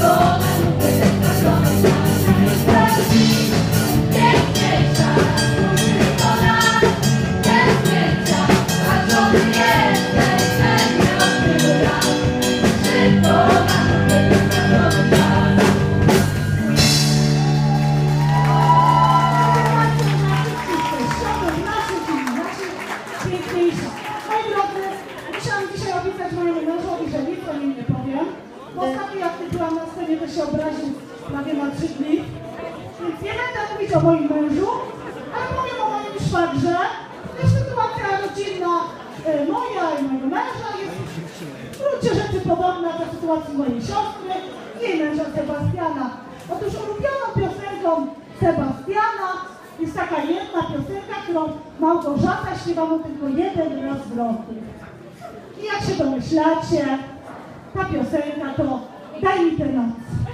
Ostatnio jak byłam na scenie, to się obraził prawie na 3 dni. Więc nie będę mówić o moim mężu, ale powiem o moim szwagrze. To jest sytuacja rodzinna moja i mojego męża. Jest w gruncie rzeczy podobna do sytuacji mojej siostry i jej męża Sebastiana. Otóż ulubioną piosenką Sebastiana jest taka jedna piosenka, którą Małgorzata śpiewa mu tylko jeden raz w roku. I jak się domyślacie, ta piosenka to Daj mi tę noc.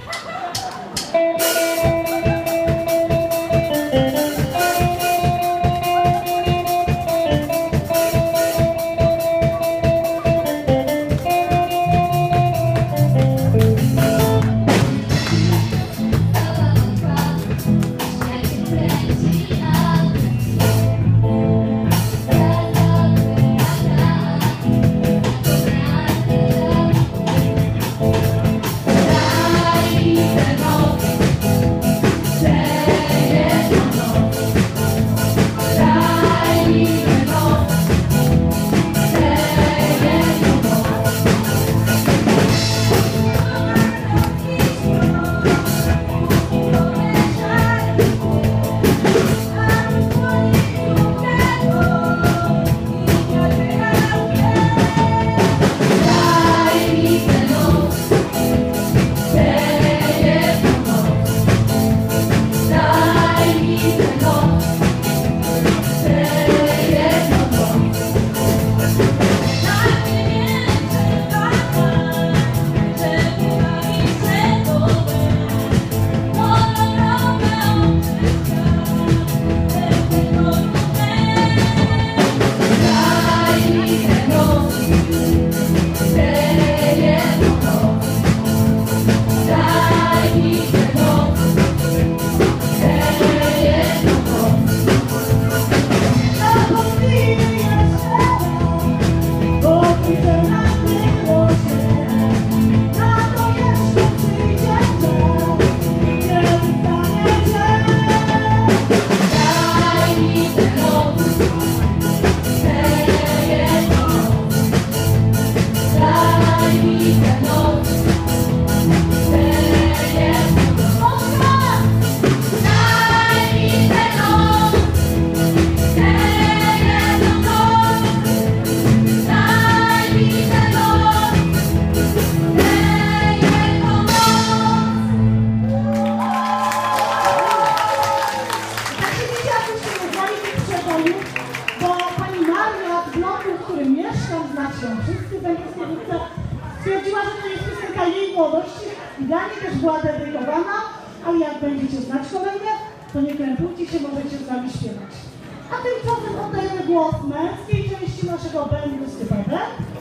Stwierdziła, że to jest piosenka jej młodości i dla niej też była dedykowana, ale jak będziecie znać kolejne, to nie krępujcie się, możecie z nami śpiewać. A tymczasem oddajemy głos męskiej części naszego bandu Stypebe.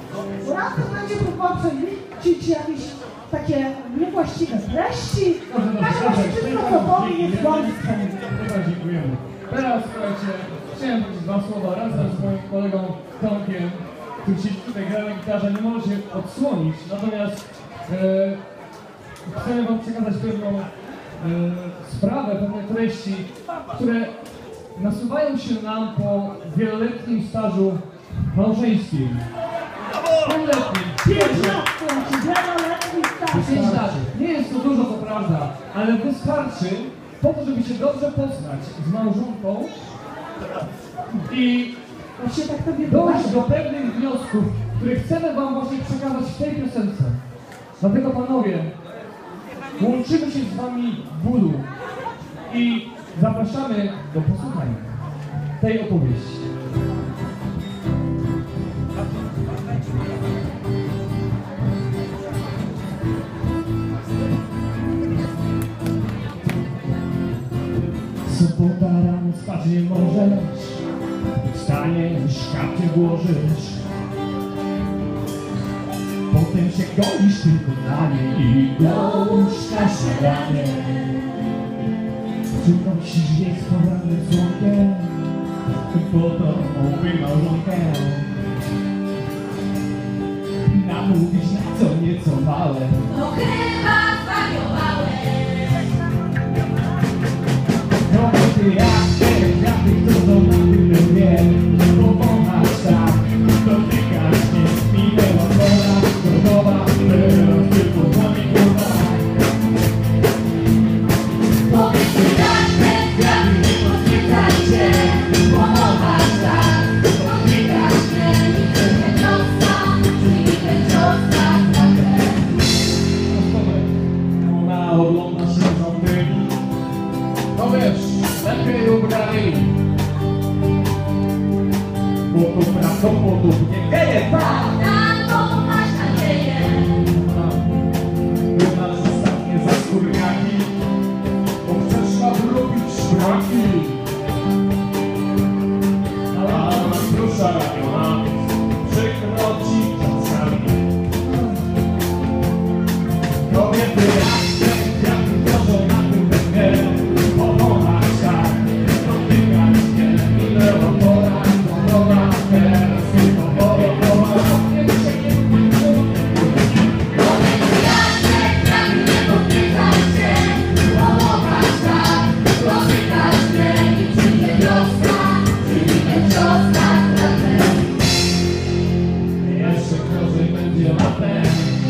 Razem będzie próbował przeliczyć jakieś takie niewłaściwe treści. Każdy wszystko, co powie, jest kłamstwem. Dziękujemy. Teraz, słuchajcie, chciałem powiedzieć 2 słowa razem z moim kolegą Tomkiem, który się tutaj gra na gitarze, nie może się odsłonić, natomiast chcemy wam przekazać pewną sprawę, pewne treści, które nasuwają się nam po wieloletnim stażu małżeńskim. 5 lat, wieloletni staż. 5 lat. Nie jest to dużo, to prawda, ale wystarczy po to, żeby się dobrze poznać z małżonką i dojść do pewnych wniosków, które chcemy wam właśnie przekazać w tej piosence. Dlatego, panowie, łączymy się z wami w bólu i zapraszamy do posłuchania tej opowieści. Sobota rano spać nie możesz, wstaniesz, kapcie włożysz, potem się golisz tylko na niej i dołóż na śniadanie. Czy nosisz jej z porannym słonkiem, po domową małżonkę? Namówić na co nieco małe, No chyba zwariowałeś. kobiety jak te kwiaty, kto to na tym wie, pokochasz tak, dotykasz mnie, minęła pora, gotowa, teraz tylko dłoń głowa. Kobiety jak te kwiaty, nie podniecaj się, pokochasz tak, dotykasz mnie, nigdy nie wiosa, czyli ten cios tak naprawdę. Ona ogląda się rządy, no wiesz, lepiej ubrali, bo to prawdopodobnie geje, tak! Na to masz nadzieję. Ona zostanie za skórniaki, bo chcesz nadrobić szpraki. A nasza ramiona przykro ci czasami. Kobiety jak te kwiaty tworzą na tym węgiel, pokochasz tak, dotykać mnie, minęła pora, gotowa, teraz tylko porokowa. Kobiety jak te kwiaty, nie podniecaj się, pokochasz tak, dotykasz mnie, nigdy nie wiosa, czyli ten cios tak naprawdę. Jeszcze gorzej będzie latem.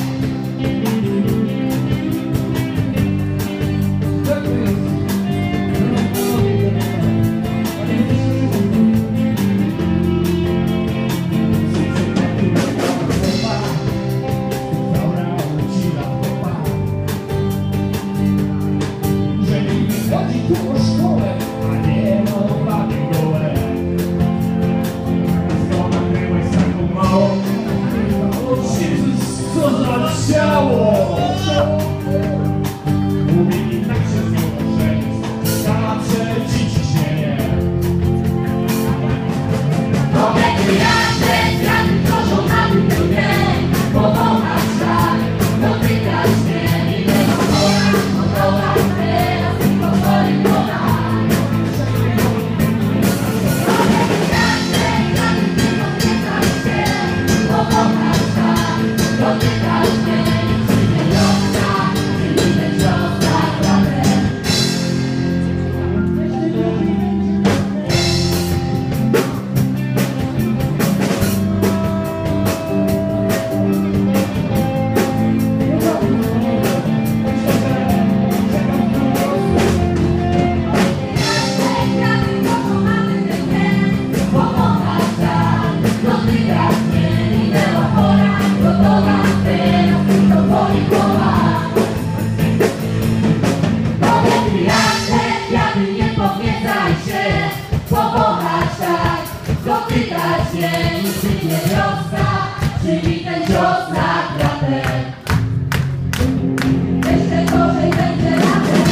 Że nie chodzi tu o szkołę, a nie o bawię gołę. Skąd nakryłeś taką małą? Jezus, co za ciało! Mówili tak się z nią ożenić, skacze ci ciśnienie. Kobiety jak te kwiaty tworzą na tym dzień, pokochasz tak, dotykasz mnie, minęła pora, gotowa, teraz tylko twoi głowa. Kobiety jak te kwiaty, nie podniecaj się, pokochasz tak, dotykasz mnie, nigdy nie wiosa, czyli ten cios tak naprawdę. Dotykać mnie, nigdy nie wiosa, czyli ten cios naprawdę. Jeszcze gorzej będzie latem.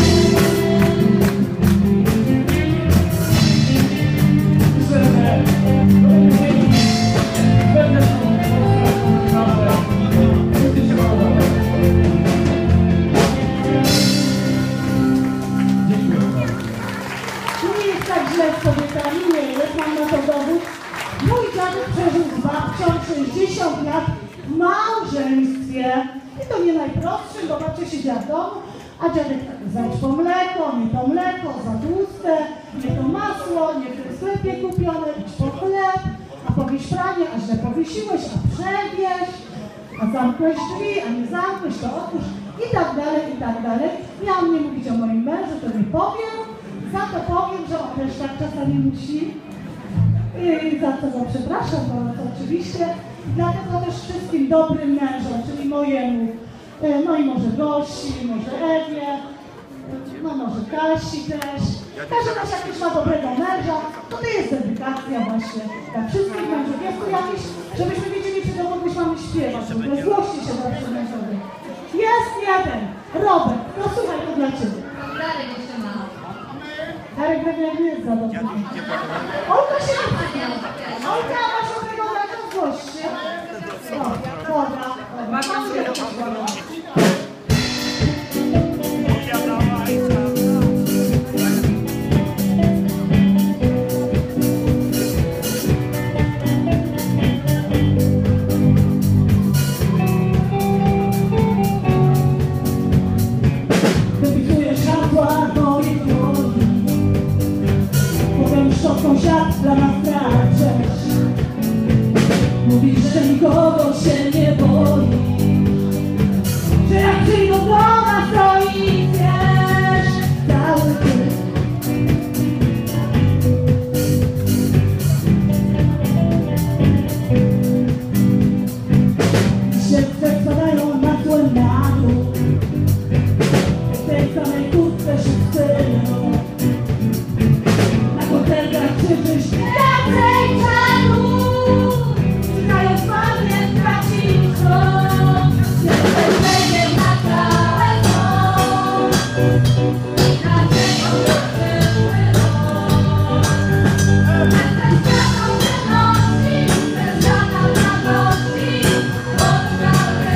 Nie jest tak źle z kobietami, nie jest, mam na to dowód. Mój dziadek przeżył z babcią 60 lat w małżeństwie. I to nie najprostszym, bo babcia siedziała w domu, a dziadek zajdź po mleko, nie to mleko, za tłuste, nie to masło, nie w tym sklepie kupione, idź po chleb, a powieś pranie, a źle powiesiłeś, a przewieź, a zamknąć drzwi, a nie zamknąć, to otwórz i tak dalej, i tak dalej. Miałam nie mówić o moim mężu, to nie powiem, za to powiem, że on też tak czasami musi. I za co go przepraszam bardzo oczywiście. Dlatego też wszystkim dobrym mężom, czyli mojemu, no i może Gosi, może Ewie, no może Kasi też. Każdy nasz jak już ma dobrego męża, to jest dedykacja właśnie dla wszystkich mężów. Jest tu jakiś, żebyśmy wiedzieli, czy to mogliśmy mamy śpiewać, w ogóle złości się zawsze mężowie. Jest jeden, Robert, no słuchaj, to dla Ciebie. Darek jeszcze ma. Darek nie jest za dobry. Olka się nie Olka, masz dobrego brata w gości. No, dobra. świat dla nas tracisz. Mówisz, że nikogo się nie boi, że jak przyjdą do nas, to i wiesz cały ty. Świece spadają na złe na dół, w tej samej kurtce się wstydzą. Na koncertach krzyczysz więcej czadu, czekając pamięć tracić wzrok. Jesteś wejdzie na całe noc i na ciebie przyszły rok. Jesteś światą ciemności, bez żadna radości, odprawy.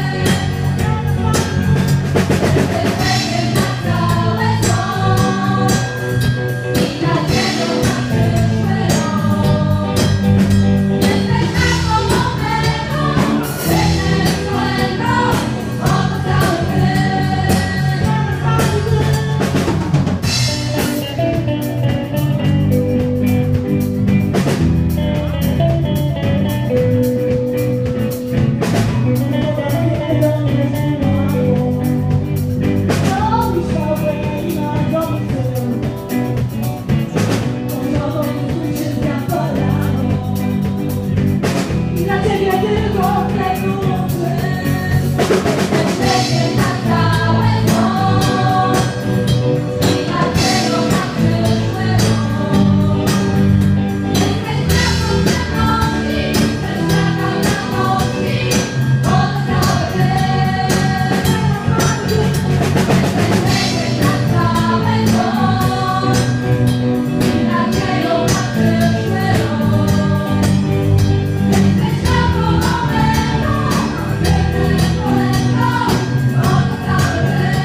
Jesteś wejdzie na całe noc i na ciebie przyszły rok. Jesteś taką modelką, pięknym złego, oto cały ty. I na ciebie tylko wklepuszy. Jesteś na całe noc i na ciebie na przyszły rok. Jesteś światą ciemności, bez żadna radości, oto cały ty. Jesteś na całe noc i na ciebie na przyszły rok. Jesteś taką modelką, pięknym złego, oto cały ty.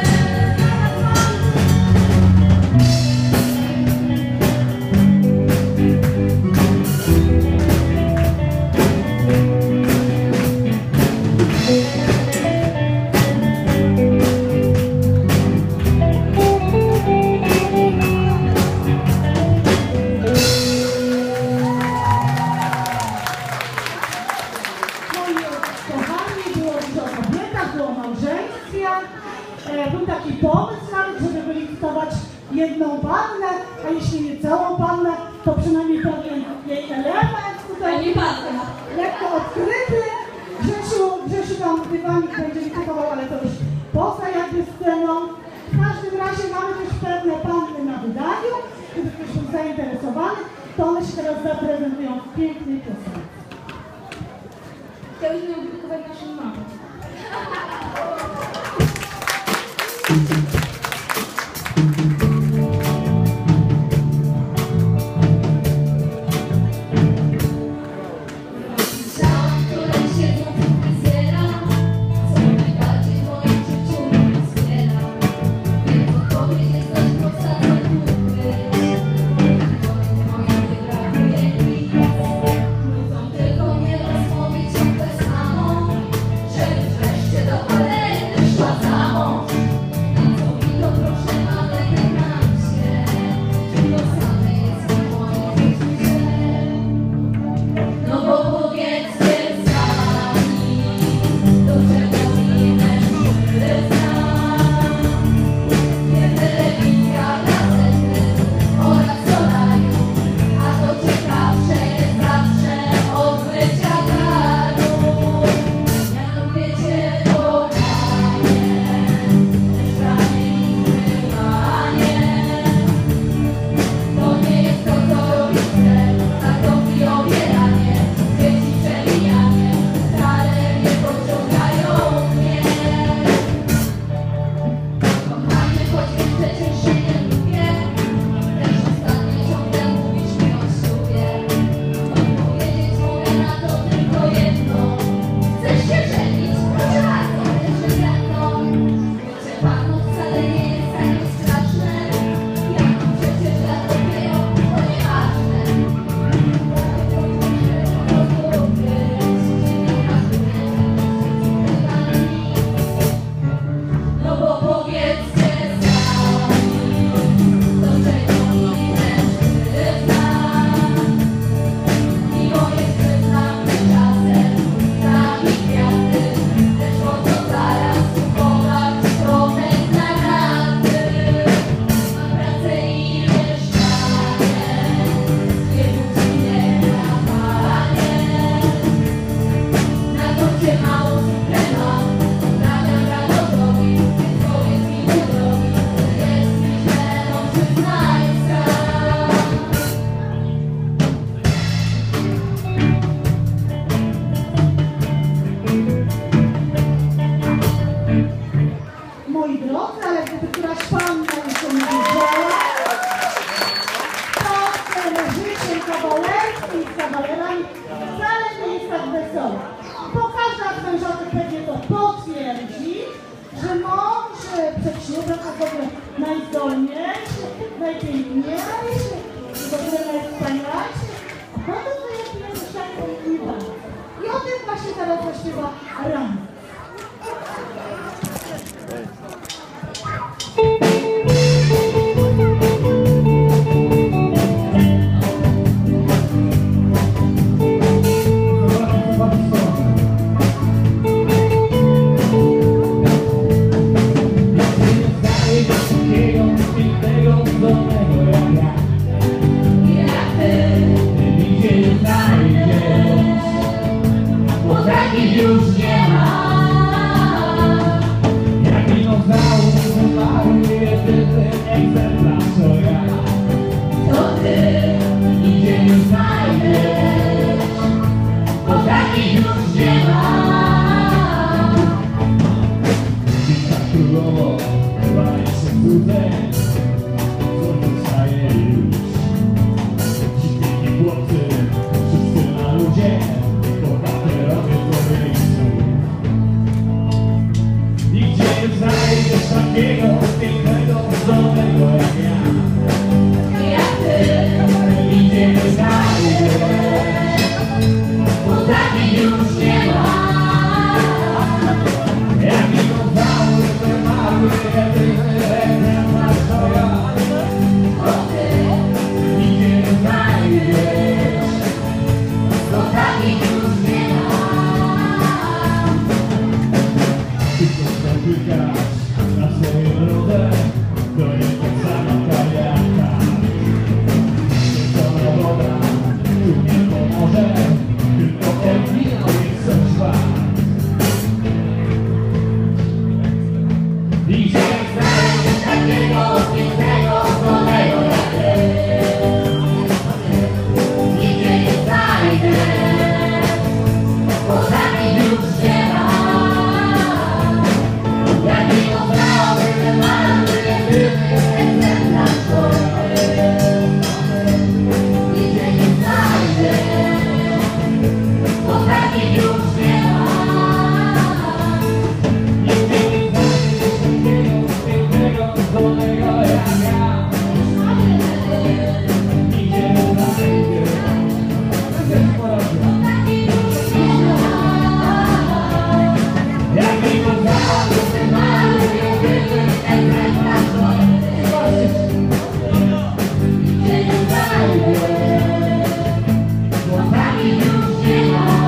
Moi kochani, było już o kobietach, było o małżeństwie. Był taki pomysł nawet, żeby wylicytować jedną pannę, a jeśli nie całą pannę, to przynajmniej pewien jej element tutaj lekko odkryty. Grzesiu tam dywanik będzie licytował, ale to już poza jakby sceną. W każdym razie mamy też pewne panny na wydaniu. Gdyby ktoś był zainteresowany, to one się teraz zaprezentują w pięknej piosence. Chciałyśmy opublikować naszą mamę. Ciała, które siedzą w fryzjera, co najbardziej w moim życiu mnie wspiera. Więc odpowiedź jest dość prosta, co tu być. Moim brakuje nic. Nudzą tylko mnie rozmowy ciągle samą, żeby wreszcie do cholery szła za mąż. ale gdyby któraś panna jeszcze nie wiedziała, to życiem kawalerskim z kawalerami wcale nie jest tak wesoło. Bo każda z mężatek pewnie to potwierdzi, że mąż przed ślubem, a w ogóle najzdolniejszy, najpiękniejszy, w ogóle najwspanialszy, a potem to jest mieszanką i bardzo. I o tym właśnie teraz zaśpiewa Rama. Już nie ma. Jak dinozaur umarł jedyny egzemplarz to ja. To ty nigdzie nie znajdziesz, bo takich już nie ma. Piękna królowo, chyba jeszcze cudze, co zostaje już. Ci piękni chłopcy, wszyscy na ludzie, bohaterowie twoich snów. Nigdzie nie znajdziesz takiego pięknego, zdolnego jak ja. Jak ty nigdzie nie znajdziesz, bo takich już nie ma. Jak dinozaur wymarły jedyny egzemplarz to ja. To ty Nigdzie nie znajdziesz, bo takich już nie ma. tylko spotykasz na swojej drodze, to jest tak sama kariata. Święcona woda tu nie pomoże, tylko oryginał jest coś wart. Nigdzie nie znajdziesz Takiego pięknego, zdolnego jak ty. Nigdzie nie znajdziesz, bo takich już nie ma. Jak dinozaur wymarły jedyny egzemplarz to ty. Nigdzie nie znajdziesz, bo takich już nie ma. Nigdzie nie znajdziesz takiego pięknego, zdolnego jak ja. Nigdzie nie znajdziesz. Jest porobione. Jak dinozaur Wymarły jedyny egzemplarz to ty. Nigdzie nie znajdziesz, bo takich już nie ma.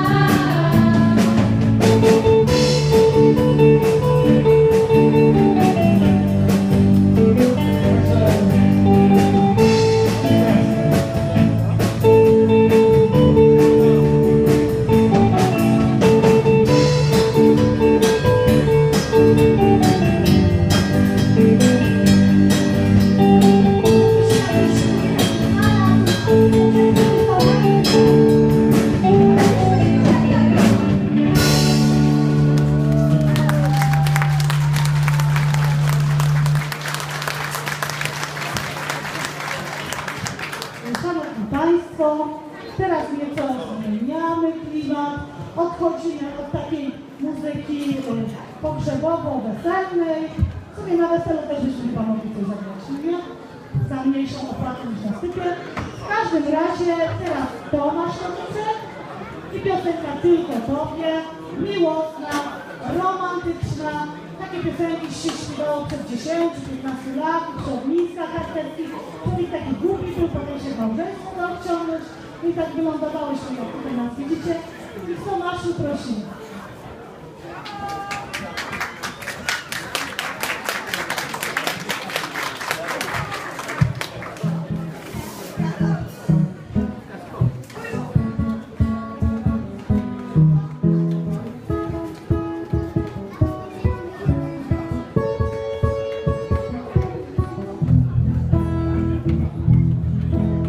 Szanowni Państwo, teraz nieco zmieniamy klimat, odchodzimy od takiej muzyki pogrzebowo-weselnej. Sobie na weselu też byśmy chyba mogli coś zagrać, nie? Za mniejszą opłatę niż na stypie. W każdym razie teraz Tomasz Tomicek i piosenka Tylko Tobie, miłosna, romantyczna. Takie piosenki się śpiewało przed 10-15 lat, przy ogniskach harcerskich. Człowiek taki głupi był, potem się małżeństwo dał wciągnąć i tak wylądowałyśmy, jak tutaj nas widzicie. I w Tomaszu prosimy.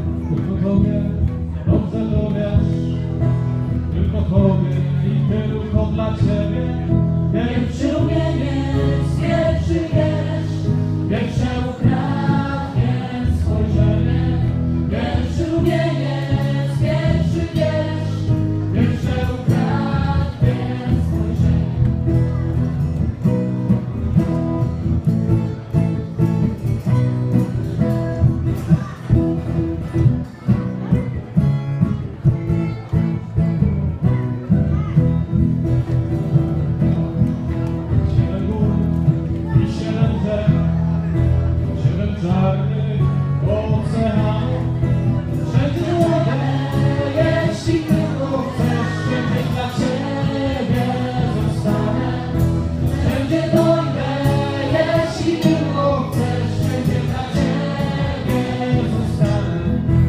Tylko tobie, dobrze to wiesz, tylko tobie i tylu czarnych oceanów. Wszędzie łodę, jeśli tylko chcesz, wszędzie dla Ciebie zostanę. Wszędzie dojdę, jeśli tylko chcesz, wszędzie dla Ciebie zostanę.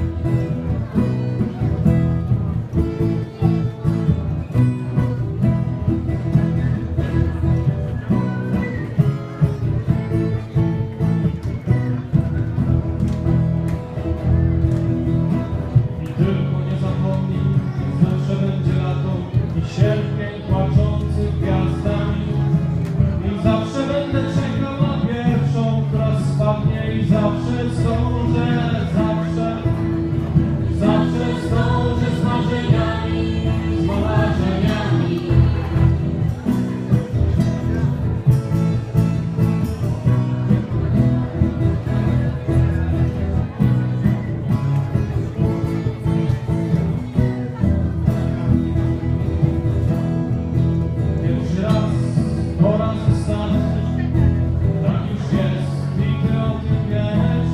I tylko nie zapomnij, zawsze będzie lato i sierpień płaczący gwiazdami. I zawsze będę czekał na pierwszą, która spadnie i zawsze zdążę, zawsze zdążę z marzeniami, z marzeniami. Pierwszy raz, po raz ostatni, tak już jest i Ty o tym wiesz.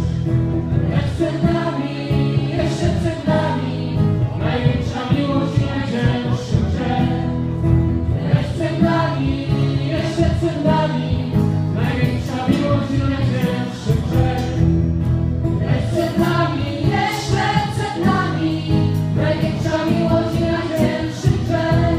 Jeszcze przed nami, największa miłość i najcięższy grzech. Jeszcze przed nami, największa miłość i najcięższy grzech. Jeszcze przed nami, największa miłość i najcięższy grzech.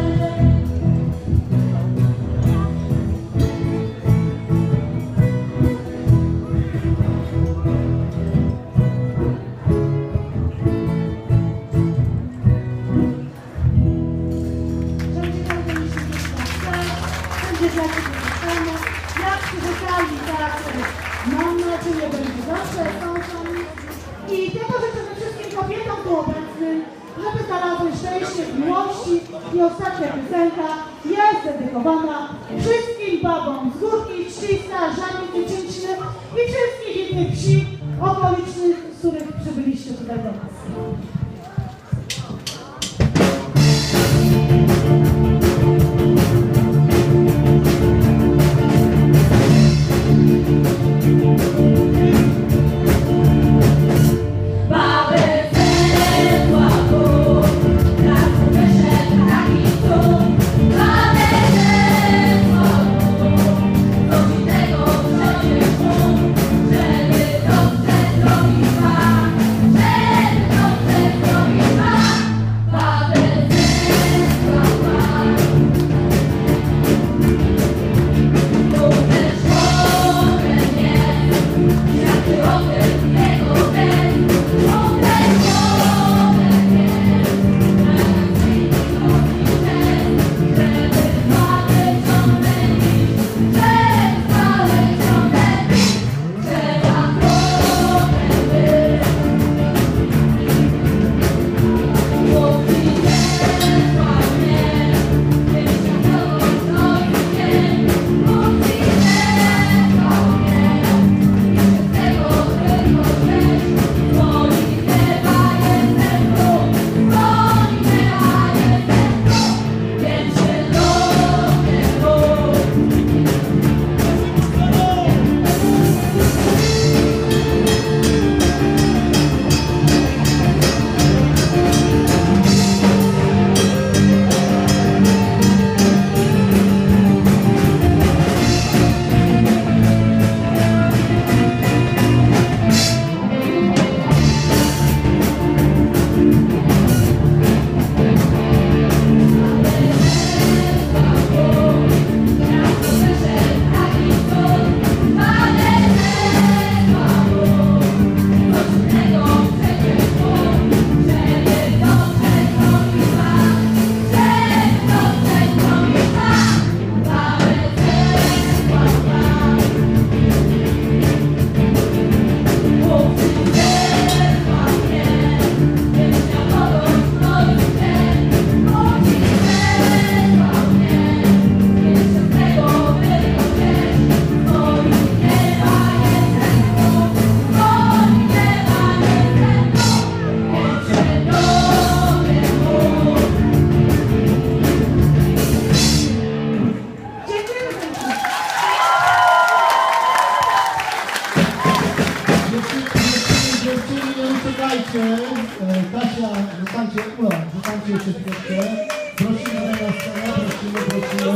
Wszędzie tam, gdzie mi się nie chce, wszędzie dla Ciebie zostanę. Jak przyrzekali, tak mam nadzieję, będzie zawsze są sami. I tego życzę wszystkim kobietom tu obecnym, żeby znalazły szczęście w miłości. I ostatnia piosenka jest dedykowana wszystkim babom z Górki, Śliska, Żanic, Cięciny i wszystkich innych wsi okolicznych, z których przybyliście tutaj do nas. Żeby dobrze zrobiła, żeby dobrze Kasia, zostańcie jeszcze chwileczkę. Prosimy na scenę, prosimy jeszcze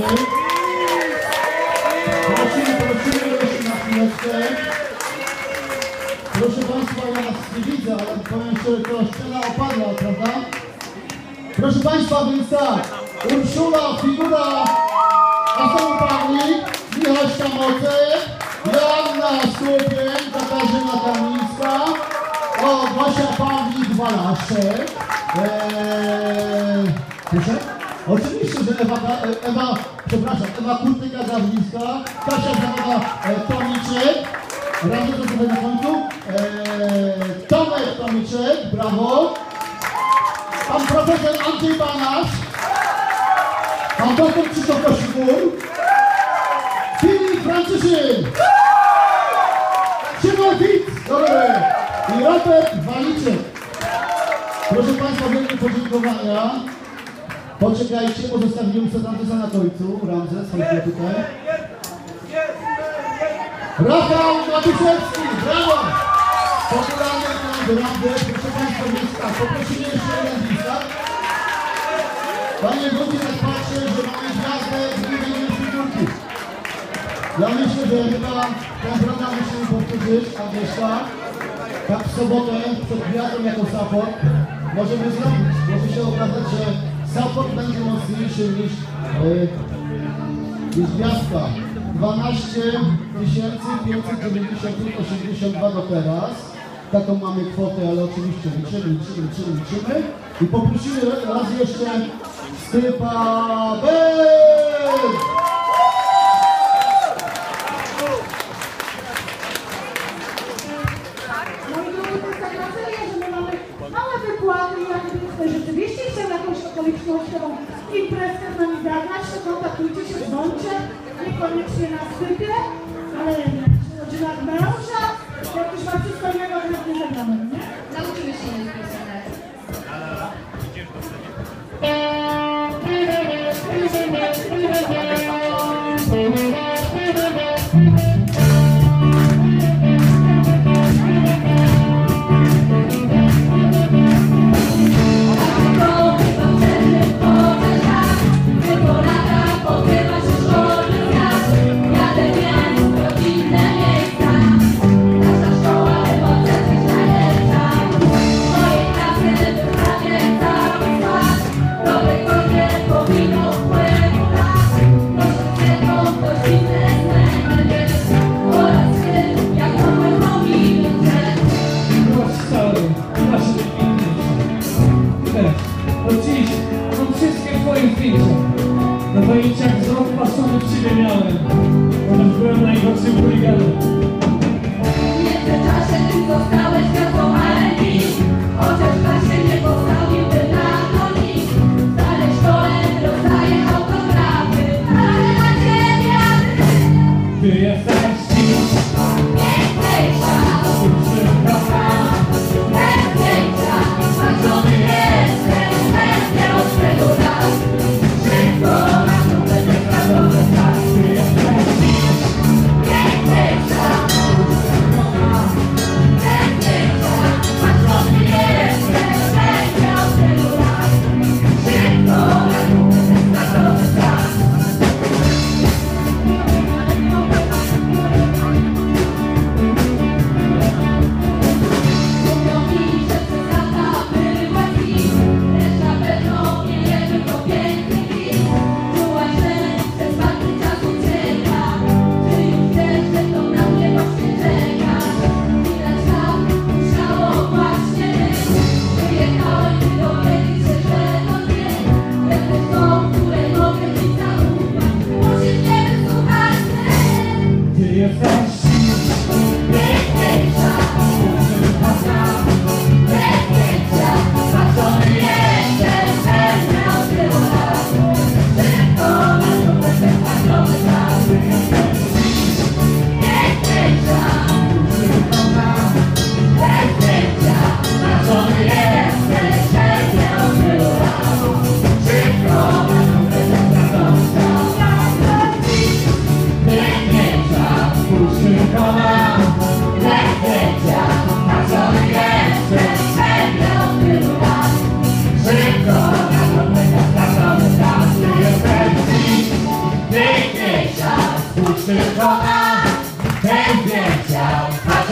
na chwileczkę. Proszę Państwa, ja was nie widzę, ale powiem szczerze, to scena opadła, prawda? Proszę Państwa, więc tak, Urszula, figura, Anton Pawlik, Michał Sztamocek, Joanna Stupień, Katarzyna Kamińska, Gosia Pawlik-Walaszek. Proszę? Oczywiście, że Ewa Kurtyka-Gawlińska, Kasia Zawoda Tomiczek, razem to sobie na końcu, Tomek Tomiczek, brawo, pan profesor Andrzej Banasz, pan doktor Krzysztof Kosibór, Filip Franciszyn, Szymon Fitz, dobry, i Robert Waliczek. Proszę Państwa, wielkie podziękowania. Poczekajcie, bo zostawimy sobie Ramzesa na końcu. Ramzes, chodźcie tutaj. Rafał Matuszewski, brawo! Popularny Ramzes, proszę Państwa, więc tak, poprosimy jeszcze jeden list, tak? Panie Wójcie, tak patrzę, że mamy gwiazdę z wymienieniem figurki. Ja myślę, że chyba ten program musimy powtórzyć, Agnieszka. Tak w sobotę, przed gwiazdą jako support, możemy zrobić. Może się okazać, że support będzie mocniejszy niż gwiazdka. 12 590,82 do teraz. Taką mamy kwotę, ale oczywiście liczymy. I poprosimy raz jeszcze Stypa Bell! Rzeczywiście chciał jakąś okolicznościową imprezkę z nami zagrać, to kontaktujcie się, dzwońcie, niekoniecznie na stypie, ale rodzinach męża, jak już ma przystojnego, to nie zagramy, nie? Nauczymy się innych piosenek. Pokrywa się szkolny wiatr, jadę więc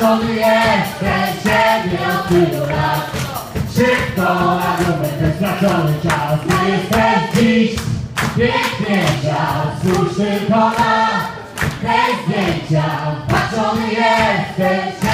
patrzony jestem ciebie od tylu lat. Szybko argumentem stracony czas. Ty jesteś dziś pięknie czas. Spójrz tylko na te zdjęcia. Patrzony jesteś